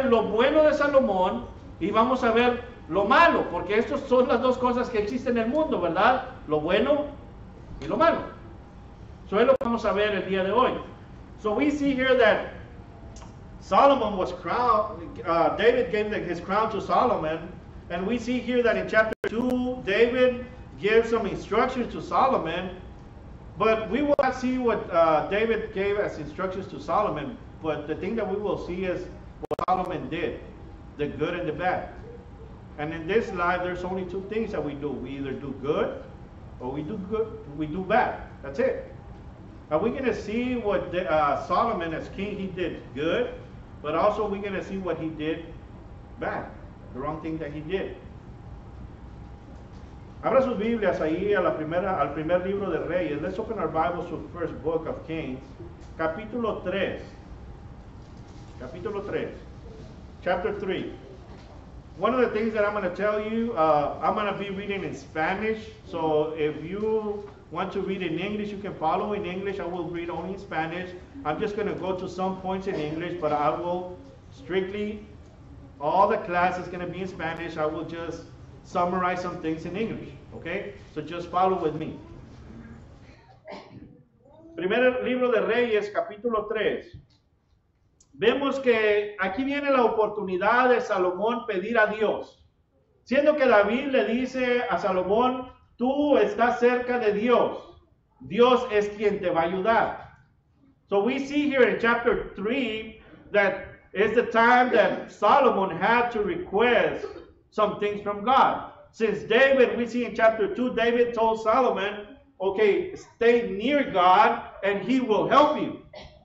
ver lo bueno de Salomón y vamos a ver lo malo, porque estas son las dos cosas que existen en el mundo, ¿verdad? Lo bueno y lo malo. Eso es lo que vamos a ver el día de hoy. So we see here that Solomon was crowned, David gave his crown to Solomon, and we see here that in chapter 2, David gives some instructions to Solomon, but we will not see what David gave as instructions to Solomon, but the thing that we will see is what Solomon did, the good and the bad. And in this life, there's only two things that we do. We either do good, or we do bad. That's it. Are we going to see what Solomon as king, he did good, but also we're going to see what he did bad, the wrong thing that he did. Abra sus Biblias ahí al primer libro de Reyes. Let's open our Bibles to the first book of Kings, capítulo 3. Capítulo 3, chapter 3. One of the things that I'm going to tell you, I'm going to be reading in Spanish, so if you want to read in English, you can follow in English. I will read only in Spanish. I'm just going to go to some points in English, but I will strictly, all the class is going to be in Spanish. I will just summarize some things in English, okay? So just follow with me. Primer libro de Reyes, capítulo 3. Vemos que aquí viene la oportunidad de Salomón pedir a Dios. Siendo que David le dice a Salomón, tú estás cerca de Dios. Dios es quien te va a ayudar. So we see here in chapter 3 that it's the time that Solomon had to request some things from God. Since David, we see in chapter 2, David told Solomon, okay, stay near God and he will help you.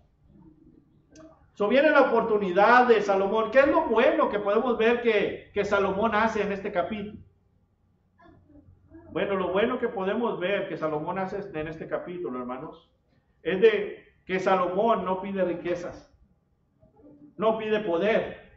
So viene la oportunidad de Salomón. ¿Qué es lo bueno que podemos ver que Salomón hace en este capítulo? Bueno, lo bueno que podemos ver que Salomón hace en este capítulo, hermanos, es de que Salomón no pide riquezas, no pide poder,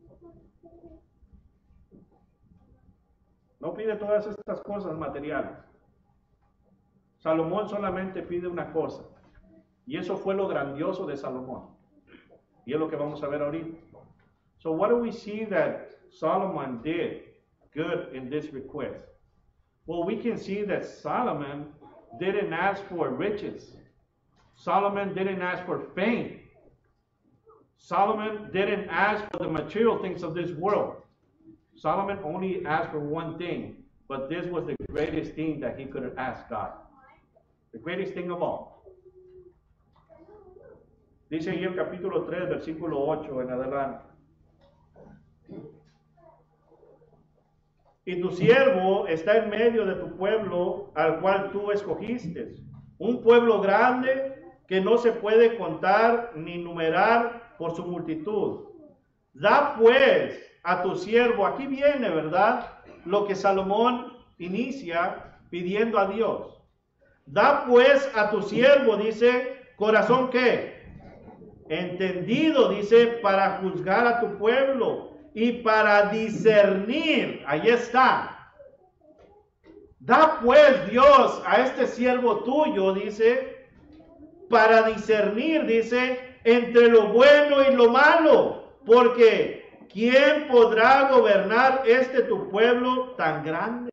no pide todas estas cosas materiales. Salomón solamente pide una cosa, y eso fue lo grandioso de Salomón. Y es lo que vamos a ver ahorita. So what do we see that Solomon did good in this request? Well, we can see that Solomon didn't ask for riches. Solomon didn't ask for fame. Solomon didn't ask for the material things of this world. Solomon only asked for one thing, but this was the greatest thing that he could have asked God. The greatest thing of all. Dice ahí el capítulo 3, versículo 8 en adelante. Y tu siervo está en medio de tu pueblo al cual tú escogiste, un pueblo grande que no se puede contar ni numerar por su multitud. Da pues a tu siervo, aquí viene, ¿verdad? Lo que Salomón inicia pidiendo a Dios. Da pues a tu siervo, dice, corazón ¿qué? Entendido, dice, para juzgar a tu pueblo y para discernir. Ahí está. Da pues Dios a este siervo tuyo, dice, para discernir, dice, entre lo bueno y lo malo. Porque ¿quién podrá gobernar tu pueblo tan grande?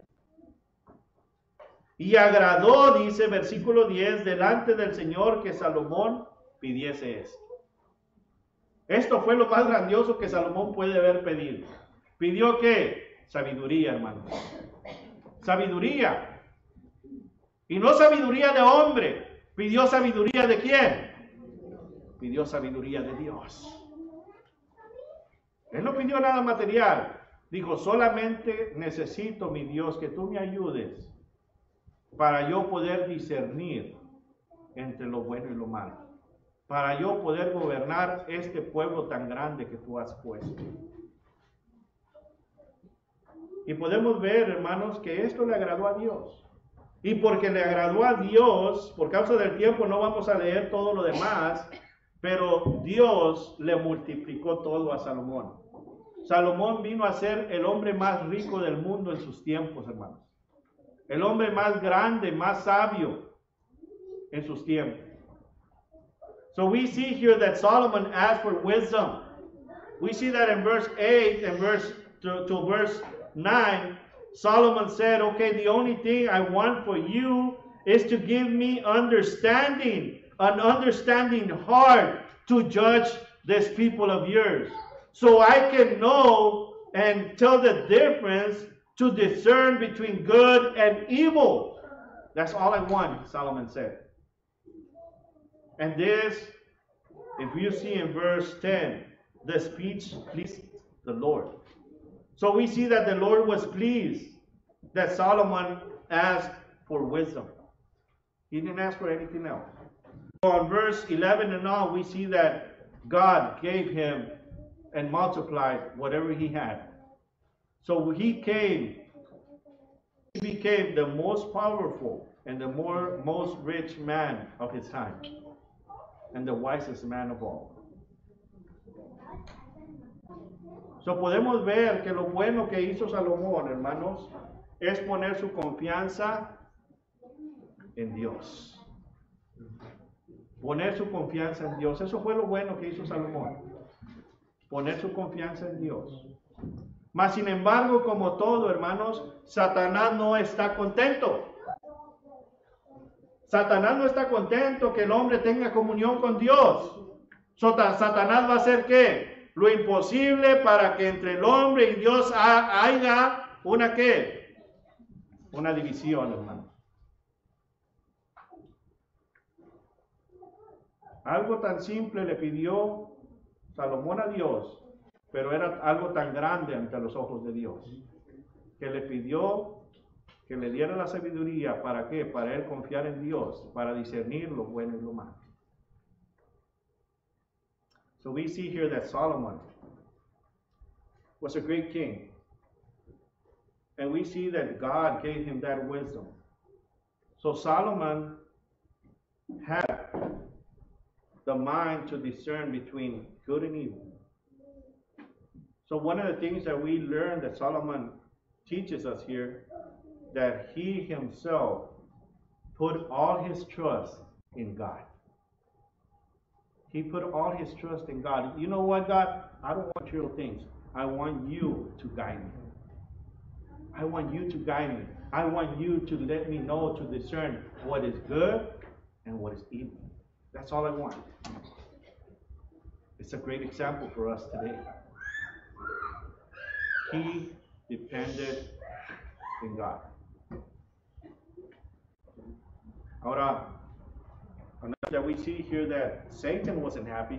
Y agradó, dice versículo 10, delante del Señor que Salomón pidiese esto. Esto fue lo más grandioso que Salomón puede haber pedido. ¿Pidió qué? Sabiduría, hermanos. Sabiduría. Y no sabiduría de hombre. ¿Pidió sabiduría de quién? Pidió sabiduría de Dios. Él no pidió nada material. Dijo, solamente necesito, mi Dios, que tú me ayudes para yo poder discernir entre lo bueno y lo malo. Para yo poder gobernar este pueblo tan grande que tú has puesto. Y podemos ver, hermanos, que esto le agradó a Dios. Y porque le agradó a Dios, por causa del tiempo no vamos a leer todo lo demás, pero Dios le multiplicó todo a Salomón. Salomón vino a ser el hombre más rico del mundo en sus tiempos, hermanos. El hombre más grande, más sabio en sus tiempos. So we see here that Solomon asked for wisdom. we see that in verse 8 and to verse 9, Solomon said, okay, the only thing I want for you is to give me understanding, an understanding heart to judge this people of yours, so I can know and tell the difference to discern between good and evil. That's all I want, Solomon said. And this, if you see in verse 10, the speech pleased the Lord. So we see that the Lord was pleased that Solomon asked for wisdom. He didn't ask for anything else. So on verse 11 and on, we see that God gave him and multiplied whatever he had. So he became the most powerful and the most rich man of his time, and the wisest man of all. So podemos ver que lo bueno que hizo Salomón, hermanos, es poner su confianza en Dios. Poner su confianza en Dios. Eso fue lo bueno que hizo Salomón. Poner su confianza en Dios. Mas sin embargo, como todo, hermanos, Satanás no está contento. Satanás no está contento que el hombre tenga comunión con Dios. Satanás va a hacer ¿qué? Lo imposible para que entre el hombre y Dios haya una ¿qué? Una división, hermano. Algo tan simple le pidió Salomón a Dios, pero era algo tan grande ante los ojos de Dios, que le pidió que le diera la sabiduría. ¿Para qué? Para él confiar en Dios, para discernir lo bueno y lo malo. So we see here that Solomon was a great king. And we see that God gave him that wisdom. So Solomon had the mind to discern between good and evil. So one of the things that we learn that Solomon teaches us here, that he himself put all his trust in God. He put all his trust in God. You know what, God? I don't want material things. I want you to guide me. I want you to guide me. I want you to let me know, to discern what is good and what is evil. That's all I want. It's a great example for us today. He depended in God. Ahora, another that we see here that Satan wasn't happy.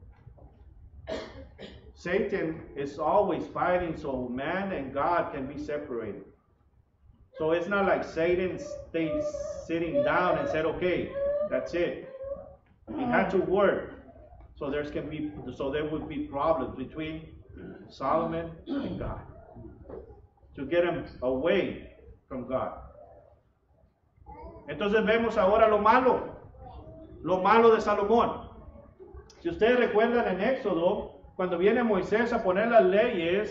Satan is always fighting so man and God can be separated. So it's not like Satan stayed sitting down and said, okay, that's it. He had to work. So there would be problems between Solomon and God, to get him away from God. Entonces vemos ahora lo malo de Salomón. Si ustedes recuerdan en Éxodo, cuando viene Moisés a poner las leyes,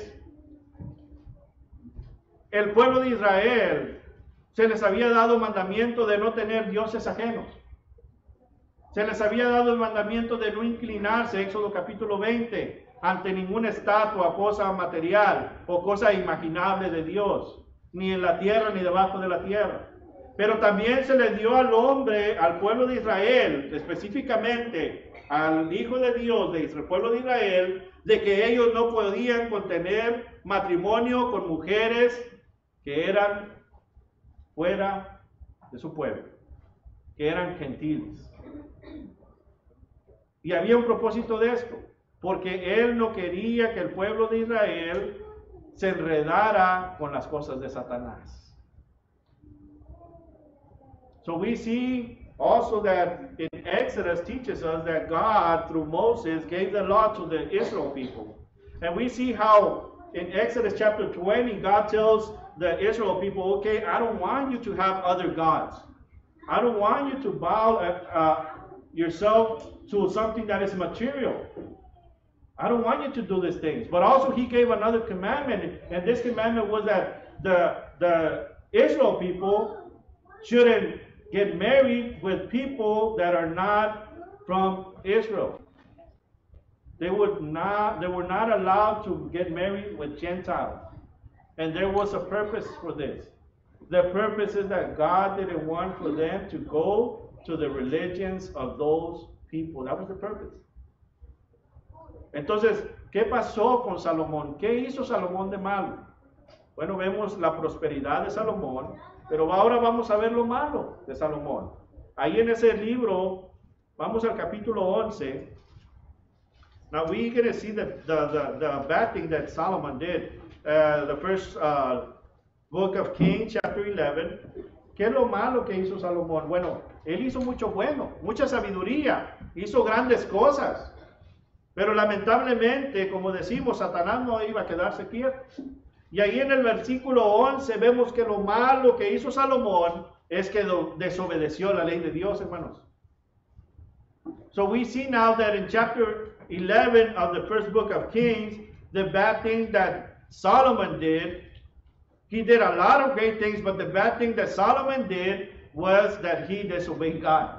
el pueblo de Israel se les había dado mandamiento de no tener dioses ajenos. Se les había dado el mandamiento de no inclinarse, Éxodo capítulo 20, ante ninguna estatua, cosa material o cosa imaginable de Dios, ni en la tierra ni debajo de la tierra. Pero también se le dio al hombre, al pueblo de Israel, específicamente al Hijo de Dios, del pueblo de Israel, de que ellos no podían contener matrimonio con mujeres que eran fuera de su pueblo, que eran gentiles. Y había un propósito de esto, porque él no quería que el pueblo de Israel se enredara con las cosas de Satanás. So we see also that in Exodus teaches us that God, through Moses, gave the law to the Israel people. And we see how in Exodus chapter 20, God tells the Israel people, okay, I don't want you to have other gods. I don't want you to bow yourself to something that is material. I don't want you to do these things. But also he gave another commandment, and this commandment was that the Israel people shouldn't get married with people that are not from Israel. They were not allowed to get married with Gentiles. And there was a purpose for this. The purpose is that God didn't want for them to go to the religions of those people. That was the purpose. Entonces, ¿qué pasó con Salomón? ¿Qué hizo Salomón de malo? Bueno, vemos la prosperidad de Salomón, pero ahora vamos a ver lo malo de Salomón. Ahí en ese libro, vamos al capítulo 11. Now we're going to see the bad thing that Solomon did. The first book of Kings, chapter 11. ¿Qué es lo malo que hizo Salomón? Bueno, él hizo mucho bueno, mucha sabiduría, hizo grandes cosas. Pero lamentablemente, como decimos, Satanás no iba a quedarse quieto. Y ahí en el versículo 11 vemos que lo malo que hizo Salomón es que desobedeció la ley de Dios, hermanos. So we see now that in chapter 11 of the first book of Kings, the bad thing that Solomon did, he did a lot of great things, but the bad thing that Solomon did was that he disobeyed God.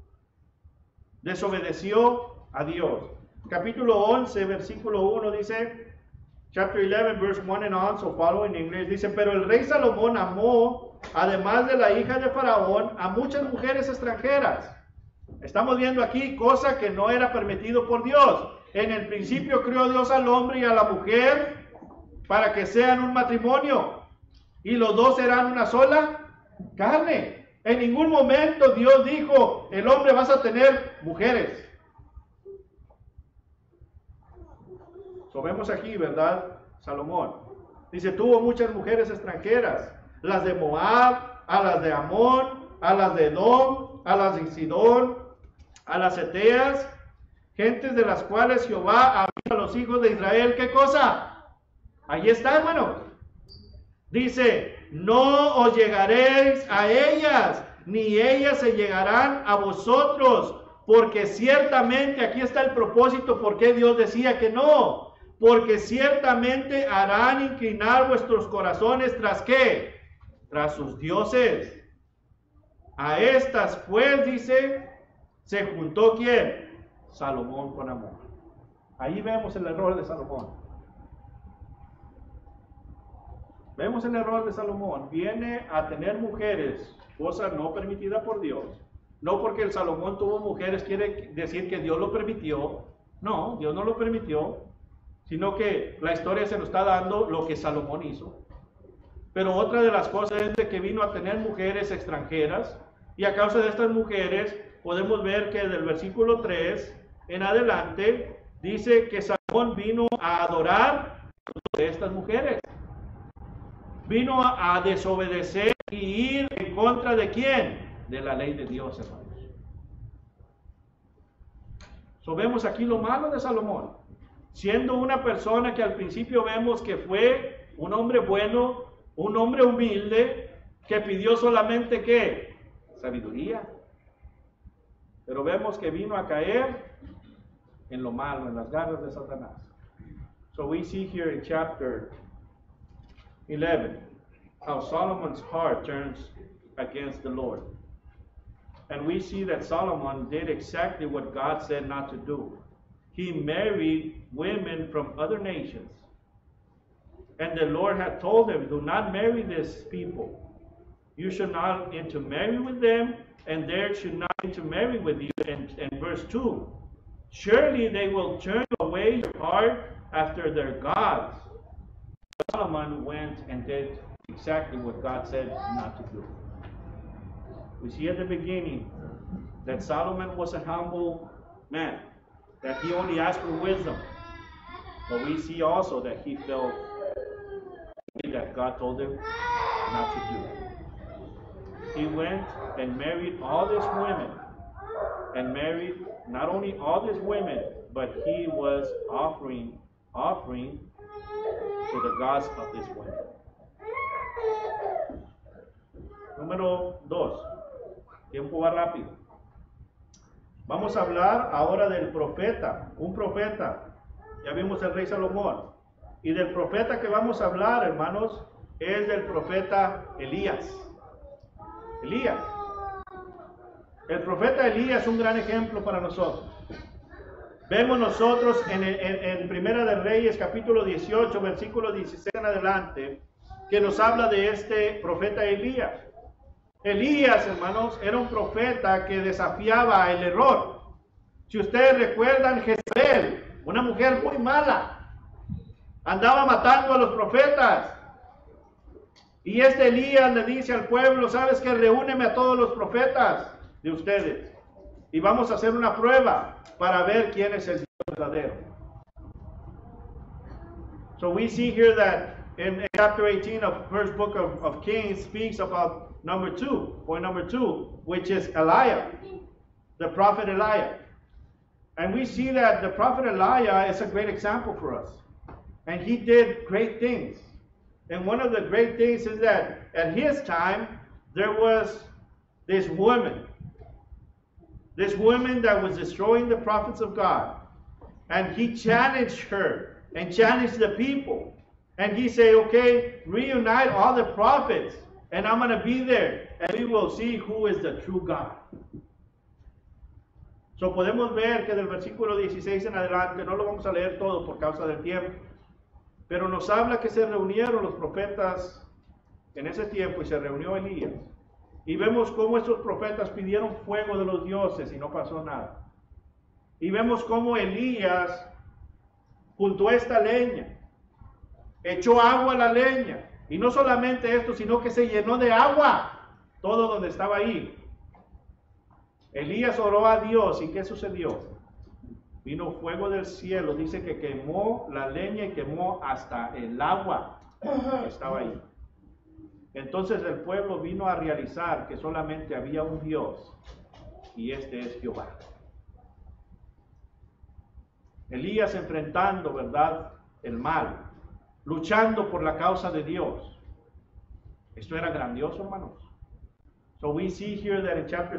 Desobedeció a Dios. Capítulo 11, versículo 1 dice, chapter 11, verse 1 and on, so follow in English, dice, pero el rey Salomón amó, además de la hija de Faraón, a muchas mujeres extranjeras. Estamos viendo aquí cosa que no era permitido por Dios. En el principio creó Dios al hombre y a la mujer para que sean un matrimonio. Y los dos serán una sola carne. En ningún momento Dios dijo, el hombre vas a tener mujeres. So vemos aquí, ¿verdad? Salomón. Dice, tuvo muchas mujeres extranjeras. Las de Moab, a las de Amón, a las de Edom, a las de Sidón, a las Eteas, gentes de las cuales Jehová había a los hijos de Israel. ¿Qué cosa? Ahí está, hermano. Dice, no os llegaréis a ellas, ni ellas se llegarán a vosotros, porque ciertamente, aquí está el propósito, por qué Dios decía que no, porque ciertamente harán inclinar vuestros corazones, ¿tras qué? Tras sus dioses. A estas, pues, dice, se juntó ¿quién? Salomón con Amón. Ahí vemos el error de Salomón. Vemos el error de Salomón. Viene a tener mujeres, cosa no permitida por Dios. No porque el Salomón tuvo mujeres quiere decir que Dios lo permitió. No, Dios no lo permitió, sino que la historia se nos está dando lo que Salomón hizo. Pero otra de las cosas es de que vino a tener mujeres extranjeras, y a causa de estas mujeres podemos ver que del versículo 3 en adelante dice que Salomón vino a adorar a estas mujeres. Vino a desobedecer y ir en contra de ¿quién? De la ley de Dios, hermanos. So, vemos aquí lo malo de Salomón. Siendo una persona que al principio vemos que fue un hombre bueno, un hombre humilde, que pidió solamente ¿qué? Sabiduría. Pero vemos que vino a caer en lo malo, en las garras de Satanás. So we see here in chapter 11 how Solomon's heart turns against the Lord. And we see that Solomon did exactly what God said not to do. He married women from other nations. And the Lord had told him, do not marry these people. You should not intermarry with them, and they should not intermarry with you. And verse 2, surely they will turn away your heart after their gods. Solomon went and did exactly what God said not to do. We see at the beginning that Solomon was a humble man, that he only asked for wisdom. But we see also that he felt that God told him not to do. He went and married all these women, and married not only all these women, but he was offering to the gods of these women. Número 2. Tiempo va rápido. Vamos a hablar ahora del profeta, un profeta. Ya vimos el rey Salomón. Y del profeta que vamos a hablar, hermanos, es del profeta Elías. Elías. El profeta Elías es un gran ejemplo para nosotros. Vemos nosotros en Primera de Reyes, capítulo 18, versículo 16 en adelante, que nos habla de este profeta Elías. Elías, hermanos, era un profeta que desafiaba el error. Si ustedes recuerdan, Jezabel, una mujer muy mala, andaba matando a los profetas. Y este Elías le dice al pueblo, ¿sabes qué? Reúneme a todos los profetas de ustedes. Y vamos a hacer una prueba para ver quién es el Dios verdadero. So we see here that in chapter 18 of first book of Kings speaks about point number two, which is Elijah, the prophet Elijah. And we see that the prophet Elijah is a great example for us. And he did great things. And one of the great things is that at his time, there was this woman that was destroying the prophets of God. And he challenged her and challenged the people. And he said, okay, reunite all the prophets, and I'm going to be there, and we will see who is the true God. So podemos ver que del versículo 16 en adelante, no lo vamos a leer todo por causa del tiempo, pero nos habla que se reunieron los profetas en ese tiempo y se reunió Elías. Y vemos cómo estos profetas pidieron fuego de los dioses y no pasó nada. Y vemos cómo Elías juntó esta leña, echó agua a la leña. Y no solamente esto, sino que se llenó de agua todo donde estaba ahí. Elías oró a Dios, ¿y qué sucedió? Vino fuego del cielo, dice que quemó la leña y quemó hasta el agua que estaba ahí. Entonces el pueblo vino a realizar que solamente había un Dios, y este es Jehová. Elías enfrentando, ¿verdad?, el mal, luchando por la causa de Dios. Esto era grandioso, hermanos. So we see here that in chapter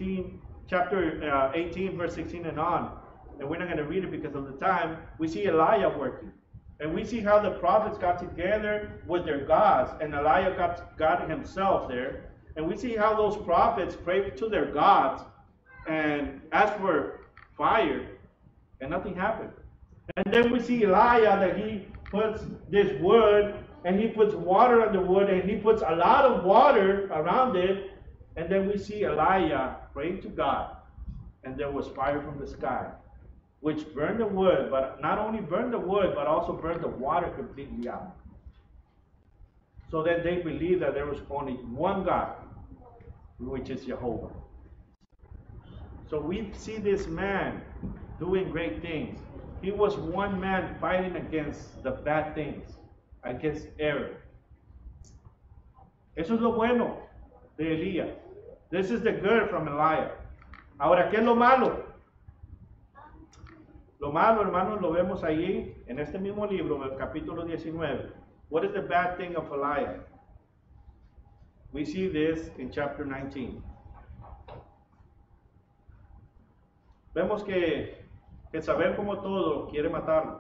18, verse 16 and on, and we're not going to read it because of the time, we see Elijah working. And we see how the prophets got together with their gods, and Elijah got God himself there. And we see how those prophets prayed to their gods and asked for fire, and nothing happened. And then we see Elijah that he puts this wood, and he puts water on the wood, and he puts a lot of water around it. And then we see Elijah praying to God, and there was fire from the sky, which burned the wood, but not only burned the wood, but also burned the water completely out. So that they believed that there was only one God, which is Jehovah. So we see this man doing great things. He was one man fighting against the bad things, against error. Eso es lo bueno de Elías. This is the good from Elijah. Ahora, ¿qué es lo malo? Lo malo, hermanos, lo vemos allí en este mismo libro, el capítulo 19. What is the bad thing of Elijah? We see this in chapter 19. Vemos que Jezabel, como todo, quiere matarlo.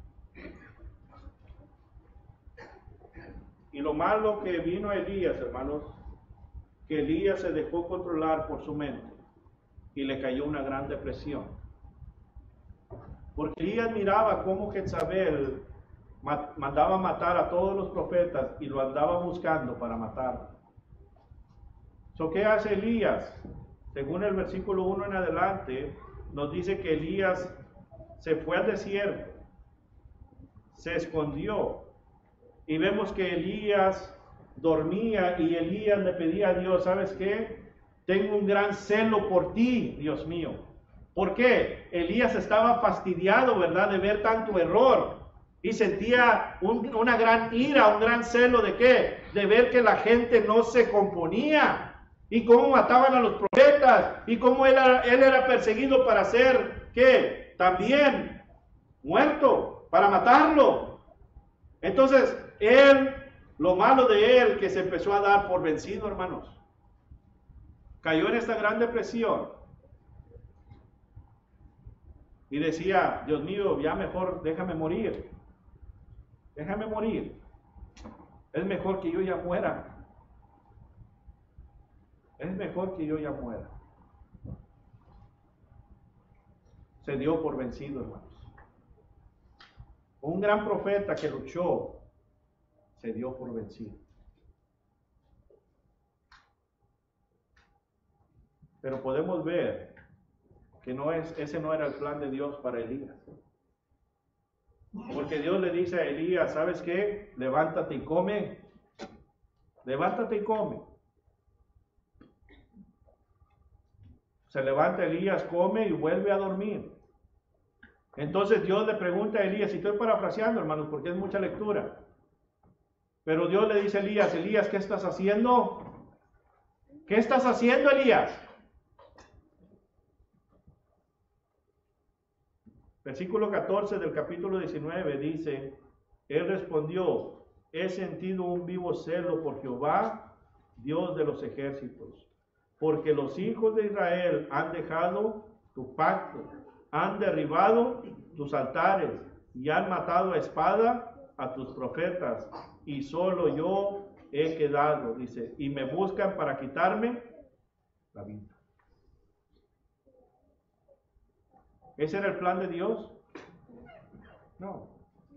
Y lo malo que vino a Elías, hermanos, que Elías se dejó controlar por su mente y le cayó una gran depresión. Porque Elías miraba cómo Jezabel mandaba matar a todos los profetas y lo andaba buscando para matarlo. So, ¿qué hace Elías? Según el versículo 1 en adelante, nos dice que Elías se fue al desierto, se escondió, y vemos que Elías dormía y Elías le pedía a Dios, ¿sabes qué? Tengo un gran celo por ti, Dios mío. ¿Por qué? Elías estaba fastidiado, ¿verdad?, de ver tanto error, y sentía una gran ira, un gran celo de ¿qué? De ver que la gente no se componía, y cómo mataban a los profetas, y cómo él era perseguido para ser, ¿qué? También muerto, para matarlo. Entonces, lo malo de él, que se empezó a dar por vencido, hermanos. Cayó en esta gran depresión. Y decía, Dios mío, ya mejor déjame morir. Déjame morir. Es mejor que yo ya muera. Es mejor que yo ya muera. se dio por vencido, hermanos. Un gran profeta que luchó, se dio por vencido. Pero podemos ver que ese no era el plan de Dios para Elías. Porque Dios le dice a Elías, ¿sabes qué? Levántate y come. Levántate y come. Se levanta Elías, come y vuelve a dormir. Entonces Dios le pregunta a Elías, y estoy parafraseando, hermanos, porque es mucha lectura. Pero Dios le dice a Elías, Elías, ¿qué estás haciendo? ¿Qué estás haciendo, Elías? Versículo 14 del capítulo 19 dice, él respondió, he sentido un vivo celo por Jehová, Dios de los ejércitos, porque los hijos de Israel han dejado tu pacto, han derribado tus altares y han matado a espada a tus profetas, y solo yo he quedado, dice, y me buscan para quitarme la vida. ¿Ese era el plan de Dios? No.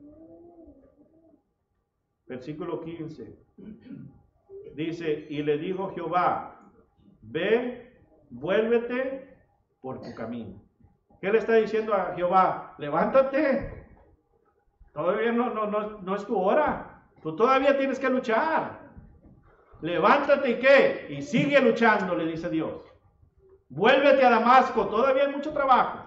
Versículo 15. Dice, y le dijo Jehová, ve, vuélvete por tu camino. ¿Qué le está diciendo a Jehová? Levántate. Todavía no es tu hora. Tú todavía tienes que luchar. Levántate y qué. Y sigue luchando, le dice Dios. Vuélvete a Damasco. Todavía hay mucho trabajo.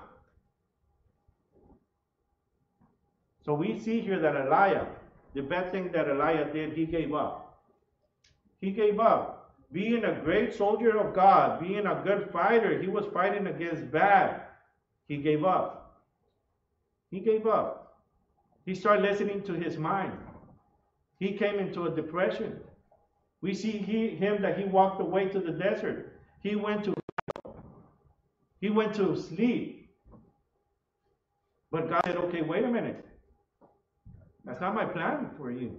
So we see here that Elijah, the bad thing that Elijah did, he gave up. He gave up. Being a great soldier of God, being a good fighter, he was fighting against bad. He gave up. He gave up. He started listening to his mind. He came into a depression. We see him that he walked away to the desert. He went to sleep. But God said, okay, wait a minute. That's not my plan for you.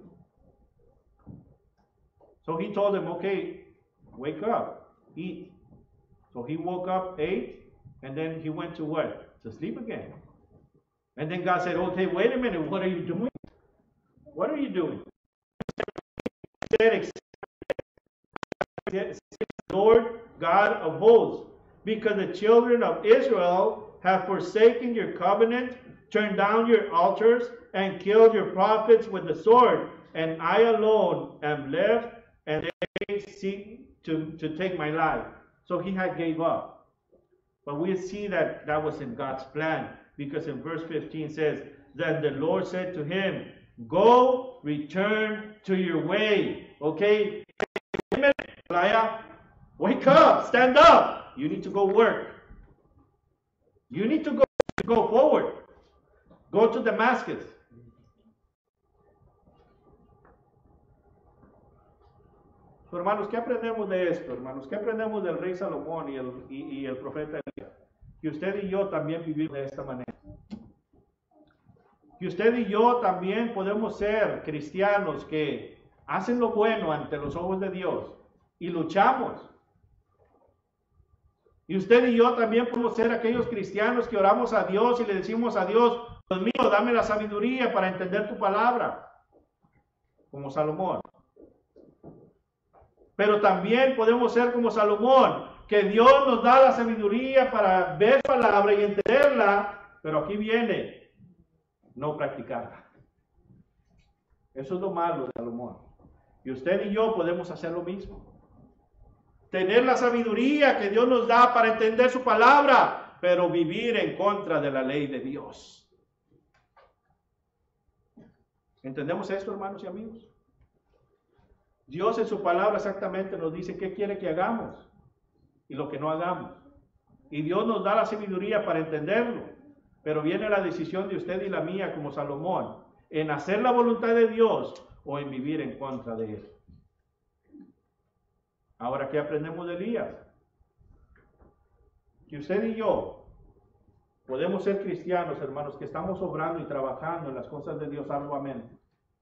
So he told him, okay, wake up, eat. So he woke up, ate, and then he went to what? To sleep again. And then God said, okay, wait a minute, what are you doing? What are you doing? He said, Lord God of hosts, because the children of Israel have forsaken your covenant, turned down your altars, and killed your prophets with the sword, and I alone am left, and they seek to take my life. So he had gave up. But we see that was in God's plan, because in verse 15 says, then the Lord said to him, go, return to your way. Okay? Elijah, wake up, stand up. You need to go work. You need to go forward. Go to Damascus. So, hermanos, ¿qué aprendemos de esto, hermanos? ¿Qué aprendemos del rey Salomón y el profeta Elías? Que usted y yo también vivimos de esta manera. Que usted y yo también podemos ser cristianos que hacen lo bueno ante los ojos de Dios y luchamos. Y usted y yo también podemos ser aquellos cristianos que oramos a Dios y le decimos a Dios, Dios mío, dame la sabiduría para entender tu palabra, como Salomón. Pero también podemos ser como Salomón, que Dios nos da la sabiduría para ver la palabra y entenderla, pero aquí viene, no practicarla. Eso es lo malo de Salomón. Y usted y yo podemos hacer lo mismo. Tener la sabiduría que Dios nos da para entender su palabra, pero vivir en contra de la ley de Dios. ¿Entendemos esto, hermanos y amigos? Dios en su palabra exactamente nos dice qué quiere que hagamos y lo que no hagamos. Y Dios nos da la sabiduría para entenderlo. Pero viene la decisión de usted y la mía como Salomón, en hacer la voluntad de Dios o en vivir en contra de Él. Ahora, ¿qué aprendemos de Elías? Que usted y yo podemos ser cristianos, hermanos, que estamos obrando y trabajando en las cosas de Dios arduamente.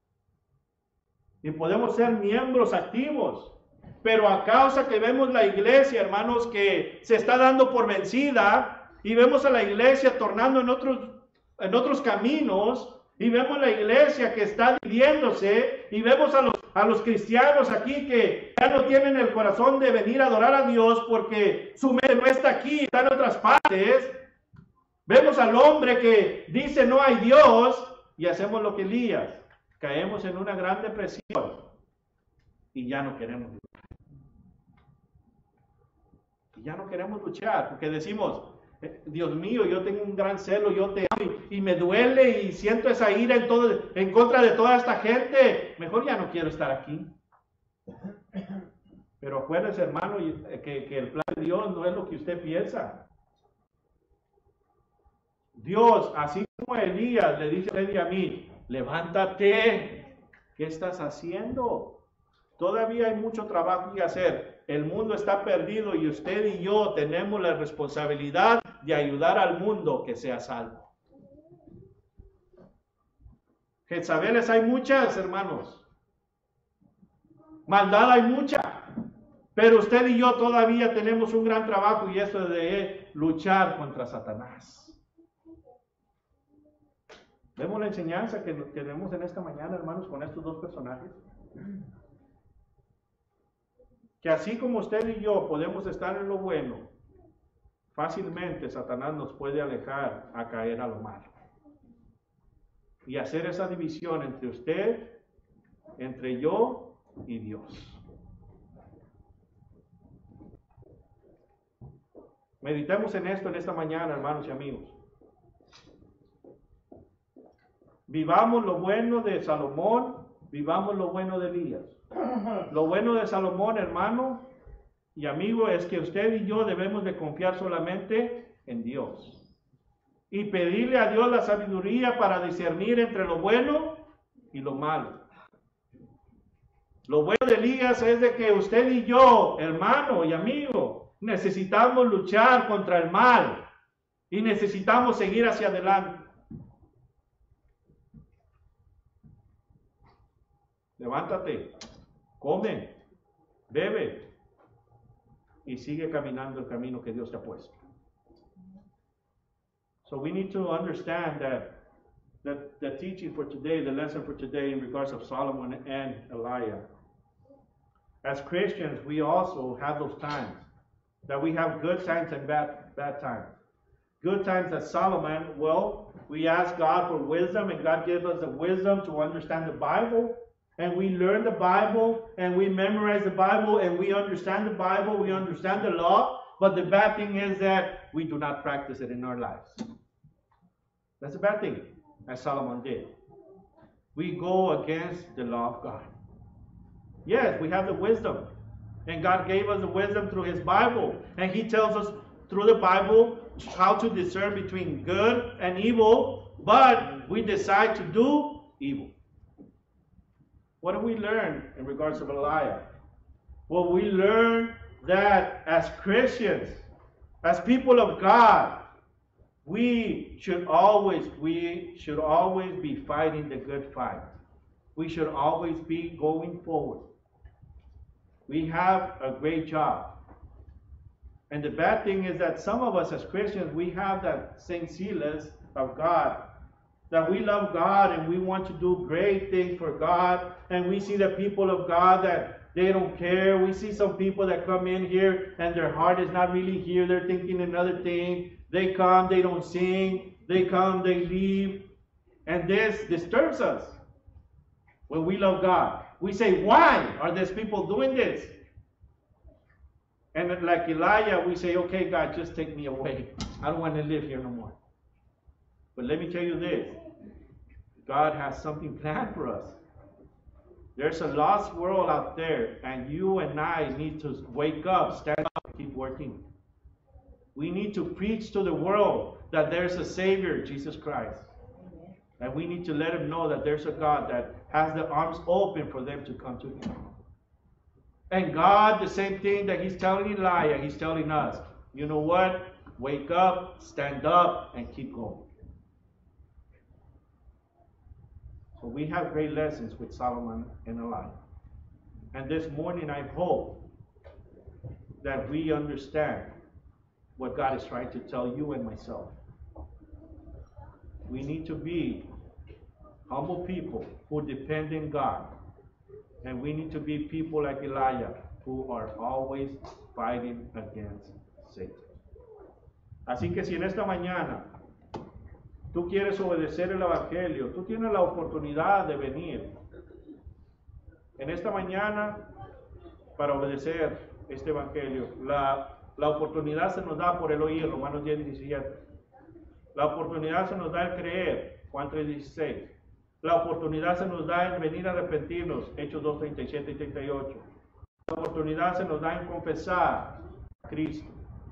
Y podemos ser miembros activos, pero a causa que vemos la iglesia, hermanos, que se está dando por vencida, y vemos a la iglesia tornando en otros caminos, y vemos la iglesia que está dividiéndose, y vemos a los cristianos aquí que ya no tienen el corazón de venir a adorar a Dios porque su mente no está aquí, está en otras partes. Vemos al hombre que dice no hay Dios y hacemos lo que Elías. Caemos en una gran depresión y ya no queremos luchar. Y ya no queremos luchar porque decimos, Dios mío, yo tengo un gran celo, yo te amo y me duele y siento esa ira en contra de toda esta gente. Mejor ya no quiero estar aquí. Pero acuérdese, hermano, que el plan de Dios no es lo que usted piensa. Dios, así como Elías le dice a usted y a mí, levántate, ¿qué estás haciendo? Todavía hay mucho trabajo que hacer. El mundo está perdido y usted y yo tenemos la responsabilidad de ayudar al mundo que sea salvo. Jezabeles hay muchas, hermanos. Maldad hay mucha. Pero usted y yo todavía tenemos un gran trabajo y eso es de luchar contra Satanás. ¿Vemos la enseñanza que tenemos en esta mañana, hermanos, con estos dos personajes? Que así como usted y yo podemos estar en lo bueno, fácilmente Satanás nos puede alejar a caer a lo malo. Y hacer esa división entre usted, entre yo y Dios. Meditemos en esto en esta mañana, hermanos y amigos. Vivamos lo bueno de Salomón, vivamos lo bueno de Elías. Lo bueno de Salomón, hermano y amigo, es que usted y yo debemos de confiar solamente en Dios. Y pedirle a Dios la sabiduría para discernir entre lo bueno y lo malo. Lo bueno de Elías es de que usted y yo, hermano y amigo, necesitamos luchar contra el mal. Y necesitamos seguir hacia adelante. Levántate, come, bebe y sigue caminando el camino que Dios te ha puesto. So we need to understand that the teaching for today, the lesson for today in regards of Solomon and Elijah. As Christians, we also have those times that we have good times and bad times. Good times as Solomon, well, we ask God for wisdom and God gives us the wisdom to understand the Bible. And we learn the Bible, and we memorize the Bible, and we understand the Bible, we understand the law. But the bad thing is that we do not practice it in our lives. That's a bad thing, as Solomon did. We go against the law of God. Yes, we have the wisdom. And God gave us the wisdom through His Bible. And He tells us through the Bible how to discern between good and evil. But we decide to do evil. What do we learn in regards to Elijah? Well, we learn that as Christians, as people of God, we should always be fighting the good fight. We should always be going forward. We have a great job. And the bad thing is that some of us as Christians, we have that St. Silas of God. That we love God and we want to do great things for God. And we see the people of God that they don't care. We see some people that come in here and their heart is not really here. They're thinking another thing. They come, they don't sing. They come, they leave. And this disturbs us when we love God. We say, why are these people doing this? And like Elijah, we say, okay, God, just take me away. I don't want to live here no more. But let me tell you this. God has something planned for us. There's a lost world out there, and you and I need to wake up, stand up, and keep working. We need to preach to the world that there's a Savior, Jesus Christ. Amen. And we need to let them know that there's a God that has the arms open for them to come to Him. And God, the same thing that He's telling Elijah, He's telling us. You know what? Wake up, stand up, and keep going. So we have great lessons with Solomon and Elijah. And this morning I hope that we understand what God is trying to tell you and myself. We need to be humble people who depend on God. And we need to be people like Elijah who are always fighting against Satan. Así que si en esta mañana tú quieres obedecer el Evangelio, tú tienes la oportunidad de venir en esta mañana para obedecer este Evangelio. La oportunidad se nos da por el oír, Romanos 10:17. La oportunidad se nos da el creer, Juan 3:16. La oportunidad se nos da en venir a arrepentirnos, Hechos 2:37 y 38. La oportunidad se nos da en confesar a Cristo,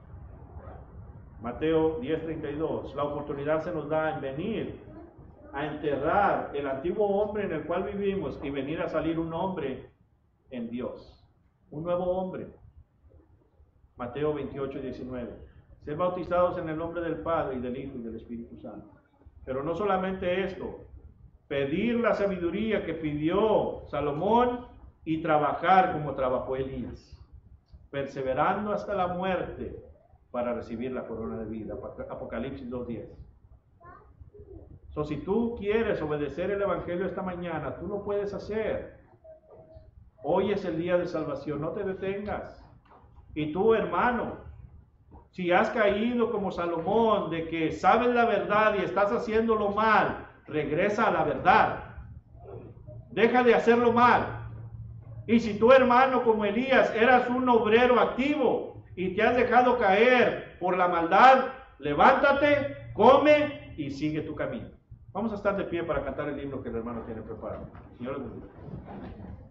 Mateo 10:32. La oportunidad se nos da en venir a enterrar el antiguo hombre en el cual vivimos y venir a salir un hombre en Dios, un nuevo hombre. Mateo 28:19. Ser bautizados en el nombre del Padre y del Hijo y del Espíritu Santo. Pero no solamente esto, pedir la sabiduría que pidió Salomón y trabajar como trabajó Elías, perseverando hasta la muerte para recibir la corona de vida. Apocalipsis 2:10. Si tú quieres obedecer el Evangelio esta mañana, tú lo puedes hacer. Hoy es el día de salvación, no te detengas. Y tú, hermano, si has caído como Salomón, de que sabes la verdad y estás haciéndolo mal, regresa a la verdad. Deja de hacerlo mal. Y si tú, hermano, como Elías, eras un obrero activo y te has dejado caer por la maldad, levántate, come y sigue tu camino. Vamos a estar de pie para cantar el himno que el hermano tiene preparado. Señor,